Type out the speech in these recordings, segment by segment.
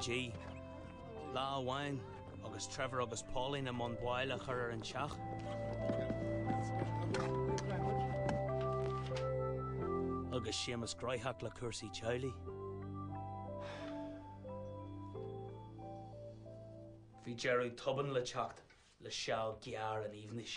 G. Lá Wine, agus Trevor agus Pauline am an bhaile chur an teach. Agus Seamus Greithach le Cursey Chiley. Bhí Jerry Tubban le teacht le seall gear an evenis.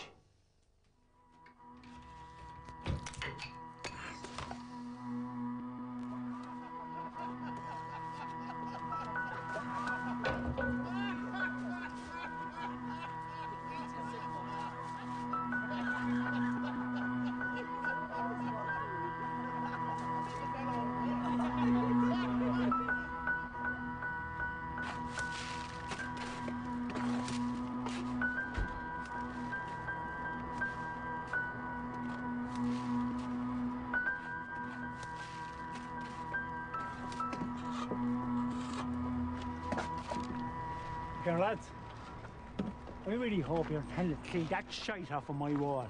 Here, lads, I really hope you're telling to clean that shite off of my wall.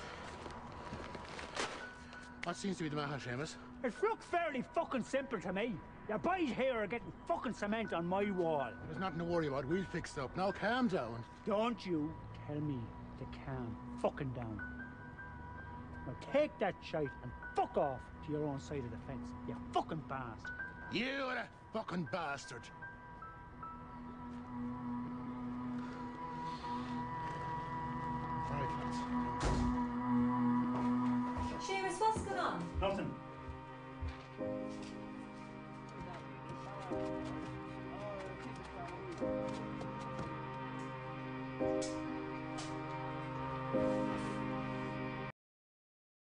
What seems to be the matter, Seamus? It looks fairly fucking simple to me. Your boys here are getting fucking cement on my wall. There's nothing to worry about. We'll fix it up. Now calm down. Don't you tell me to calm fucking down. Now take that shite and fuck off to your own side of the fence, you fucking bastard. You are a fucking bastard. Right, lads. Seamus, what's going on? Nothing.